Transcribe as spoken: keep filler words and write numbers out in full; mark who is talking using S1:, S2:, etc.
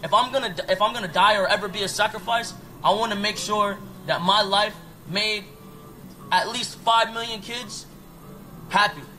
S1: if I'm gonna if I'm gonna die or ever be a sacrifice, I want to make sure that my life made at least five million kids happy.